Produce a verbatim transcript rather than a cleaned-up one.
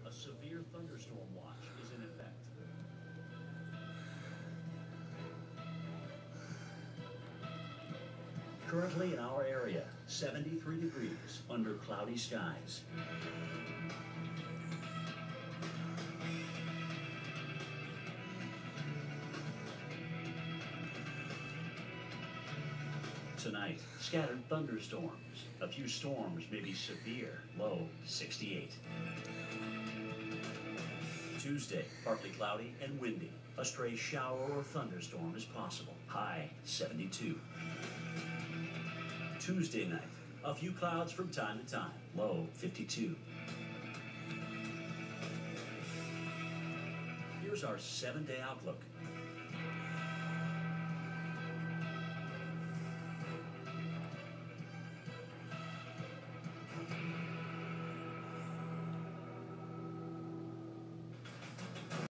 A severe thunderstorm watch is in effect. Currently in our area, seventy-three degrees under cloudy skies. Tonight, scattered thunderstorms. A few storms may be severe, low sixty-eight. Tuesday, partly cloudy and windy. A stray shower or thunderstorm is possible, high seventy-two. Tuesday night, a few clouds from time to time, low fifty-two. Here's our seven-day outlook.